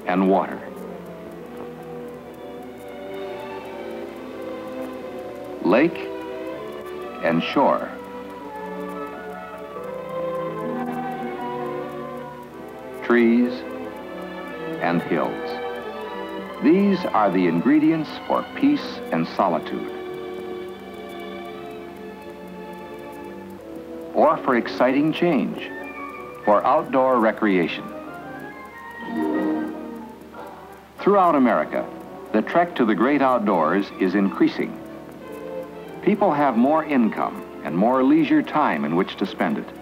and water. Lake and shore. Trees and hills. These are the ingredients for peace and solitude. Or for exciting change, for outdoor recreation. Throughout America, the trek to the great outdoors is increasing. People have more income and more leisure time in which to spend it.